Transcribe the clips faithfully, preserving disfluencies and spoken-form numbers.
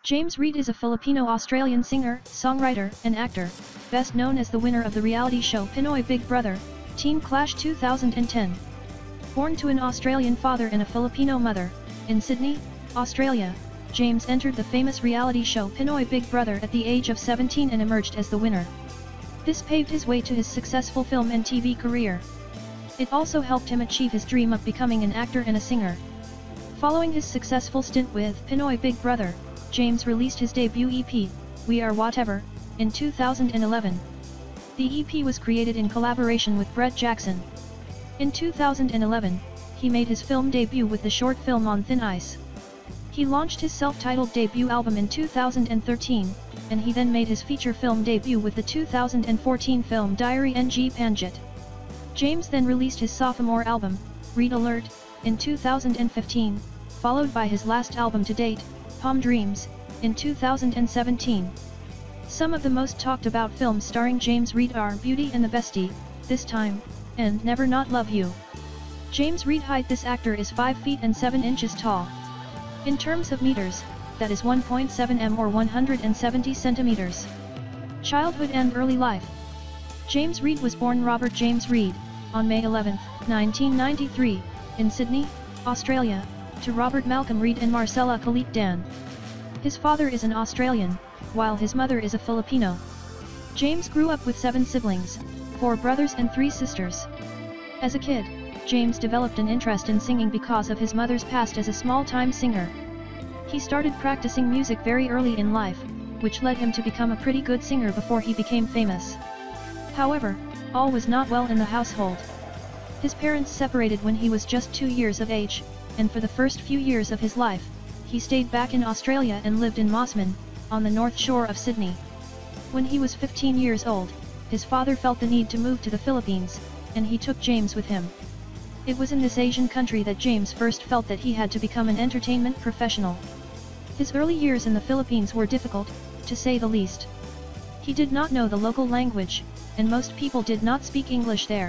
James Reid is a Filipino-Australian singer, songwriter, and actor, best known as the winner of the reality show Pinoy Big Brother, Teen Clash two thousand ten. Born to an Australian father and a Filipino mother, in Sydney, Australia, James entered the famous reality show Pinoy Big Brother at the age of seventeen and emerged as the winner. This paved his way to his successful film and T V career. It also helped him achieve his dream of becoming an actor and a singer. Following his successful stint with Pinoy Big Brother, James released his debut E P, We Are Whatever, in two thousand eleven. The E P was created in collaboration with Brett Jackson. In two thousand eleven, he made his film debut with the short film On Thin Ice. He launched his self-titled debut album in two thousand thirteen, and he then made his feature film debut with the two thousand fourteen film Diary Ng Panjit. James then released his sophomore album, Red Alert, in two thousand fifteen, followed by his last album to date, Palm Dreams, in two thousand seventeen. Some of the most talked about films starring James Reid are Beauty and the Bestie, This Time, and Never Not Love You. James Reid height: this actor is five feet and seven inches tall. In terms of meters, that is one point seven meters or one hundred seventy centimeters. Childhood and early life. James Reid was born Robert James Reid, on May eleventh, nineteen ninety-three, in Sydney, Australia, to Robert Malcolm Reid and Marcella Khalid Dan. His father is an Australian, while his mother is a Filipino. James grew up with seven siblings, four brothers and three sisters. As a kid, James developed an interest in singing because of his mother's past as a small-time singer. He started practicing music very early in life, which led him to become a pretty good singer before he became famous. However, all was not well in the household. His parents separated when he was just two years of age, and for the first few years of his life, he stayed back in Australia and lived in Mosman, on the north shore of Sydney. When he was fifteen years old, his father felt the need to move to the Philippines, and he took James with him. It was in this Asian country that James first felt that he had to become an entertainment professional. His early years in the Philippines were difficult, to say the least. He did not know the local language, and most people did not speak English there.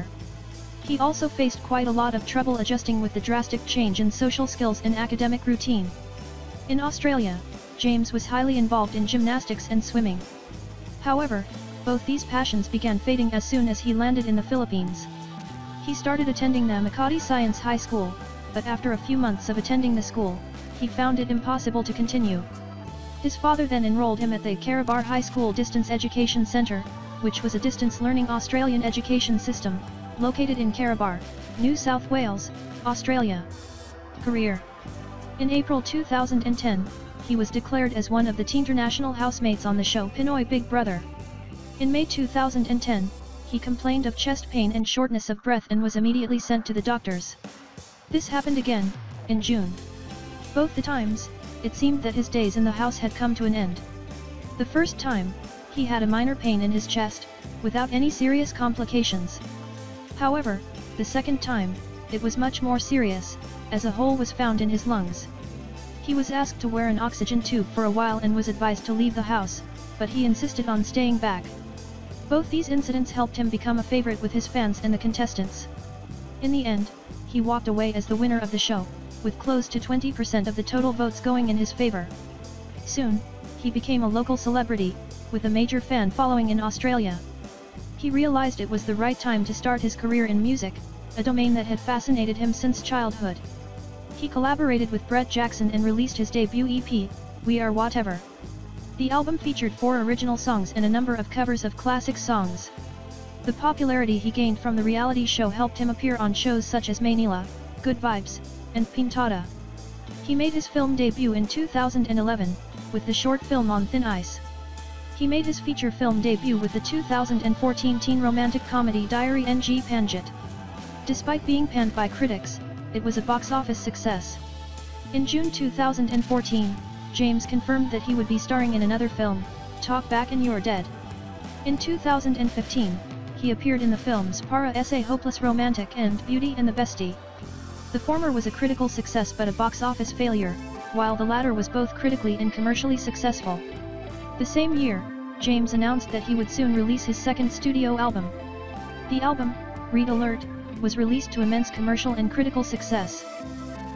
He also faced quite a lot of trouble adjusting with the drastic change in social skills and academic routine. In Australia, James was highly involved in gymnastics and swimming. However, both these passions began fading as soon as he landed in the Philippines. He started attending the Makati Science High School, but after a few months of attending the school, he found it impossible to continue. His father then enrolled him at the Carabar High School Distance Education Centre, which was a distance learning Australian education system, located in Carabar, New South Wales, Australia. Career. In April two thousand ten, he was declared as one of the Teenternational housemates on the show Pinoy Big Brother. In May two thousand ten, he complained of chest pain and shortness of breath and was immediately sent to the doctors. This happened again, in June. Both the times, it seemed that his days in the house had come to an end. The first time, he had a minor pain in his chest, without any serious complications. However, the second time, it was much more serious, as a hole was found in his lungs. He was asked to wear an oxygen tube for a while and was advised to leave the house, but he insisted on staying back. Both these incidents helped him become a favorite with his fans and the contestants. In the end, he walked away as the winner of the show, with close to twenty percent of the total votes going in his favor. Soon, he became a local celebrity, with a major fan following in Australia. He realized it was the right time to start his career in music, a domain that had fascinated him since childhood. He collaborated with Brett Jackson and released his debut E P, We Are Whatever. The album featured four original songs and a number of covers of classic songs. The popularity he gained from the reality show helped him appear on shows such as Manila, Good Vibes, and Pintada. He made his film debut in two thousand eleven, with the short film On Thin Ice. He made his feature film debut with the two thousand fourteen teen romantic comedy Diary Ng Panjit. Despite being panned by critics, it was a box office success. In June two thousand fourteen, James confirmed that he would be starring in another film, Talk Back and You're Dead. In two thousand fifteen, he appeared in the films Para Sa Hopeless Romantic and Beauty and the Bestie. The former was a critical success but a box office failure, while the latter was both critically and commercially successful. The same year, James announced that he would soon release his second studio album. The album, Red Alert, was released to immense commercial and critical success.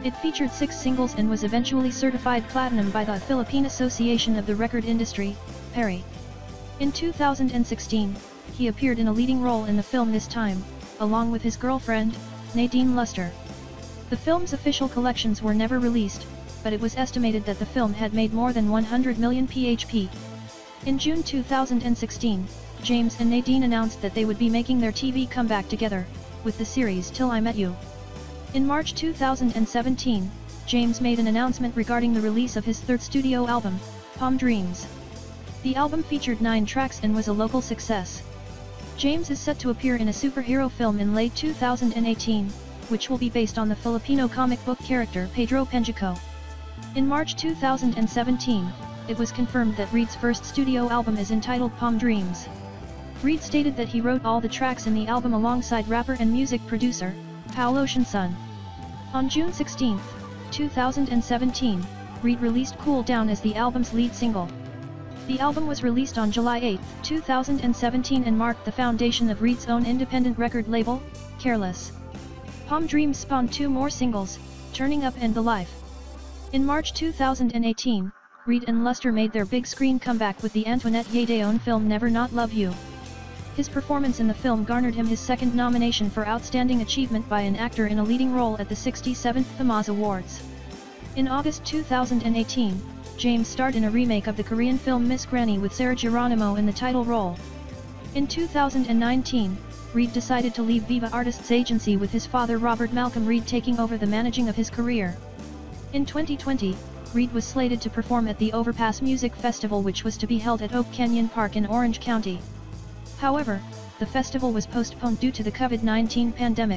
It featured six singles and was eventually certified platinum by the Philippine Association of the Record Industry, PARI. In two thousand sixteen, he appeared in a leading role in the film this time, along with his girlfriend, Nadine Luster. The film's official collections were never released, but it was estimated that the film had made more than one hundred million P H P. In June two thousand sixteen, James and Nadine announced that they would be making their T V comeback together, with the series Till I Met You. In March two thousand seventeen, James made an announcement regarding the release of his third studio album, Palm Dreams. The album featured nine tracks and was a local success. James is set to appear in a superhero film in late two thousand eighteen, which will be based on the Filipino comic book character Pedro Penjico. In March two thousand seventeen, it was confirmed that Reed's first studio album is entitled Palm Dreams. Reed stated that he wrote all the tracks in the album alongside rapper and music producer, Paolo Shansun. On June sixteenth, two thousand seventeen, Reed released Cool Down as the album's lead single. The album was released on July eighth, two thousand seventeen and marked the foundation of Reed's own independent record label, Careless. Palm Dreams spawned two more singles, Turning Up and The Life. In March two thousand eighteen, Reed and Luster made their big screen comeback with the Antoinette Yedeon film Never Not Love You. His performance in the film garnered him his second nomination for Outstanding Achievement by an Actor in a Leading Role at the sixty-seventh FAMAS Awards. In August two thousand eighteen, James starred in a remake of the Korean film Miss Granny with Sarah Geronimo in the title role. In two thousand nineteen, Reed decided to leave Viva Artists Agency with his father Robert Malcolm Reed taking over the managing of his career. In twenty twenty, Reed was slated to perform at the Overpass Music Festival, which was to be held at Oak Canyon Park in Orange County. However, the festival was postponed due to the COVID nineteen pandemic.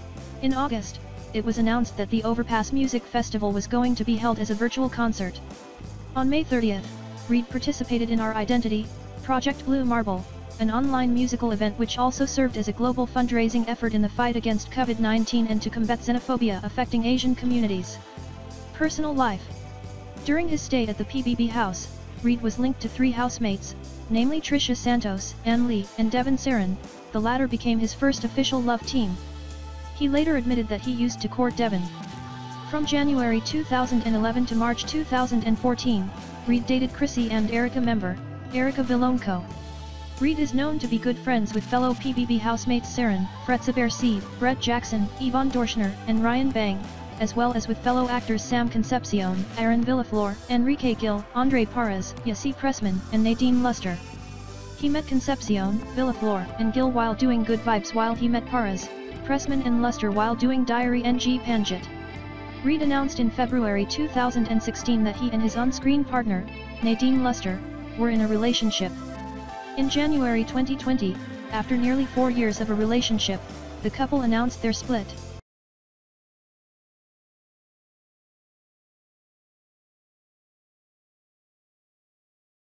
In August, it was announced that the Overpass Music Festival was going to be held as a virtual concert. On May thirtieth, Reed participated in Our Identity, Project Blue Marble, an online musical event which also served as a global fundraising effort in the fight against COVID nineteen and to combat xenophobia affecting Asian communities. Personal life. During his stay at the P B B house, Reed was linked to three housemates, namely Trisha Santos, Ann Lee, and Devon Saran. The latter became his first official love team. He later admitted that he used to court Devon. From January two thousand eleven to March two thousand fourteen, Reed dated Chrissy and Erica member, Erica Vilonco. Reed is known to be good friends with fellow P B B housemates Saran, Fretzabear Seed, Brett Jackson, Yvonne Dorschner, and Ryan Bang, as well as with fellow actors Sam Concepcion, Aaron Villaflor, Enrique Gil, Andre Parras, Yassi Pressman, and Nadine Luster. He met Concepcion, Villaflor, and Gil while doing Good Vibes, while he met Parras, Pressman and Luster while doing Diary N G Panjit. Reed announced in February two thousand sixteen that he and his on-screen partner, Nadine Luster, were in a relationship. In January twenty twenty, after nearly four years of a relationship, the couple announced their split.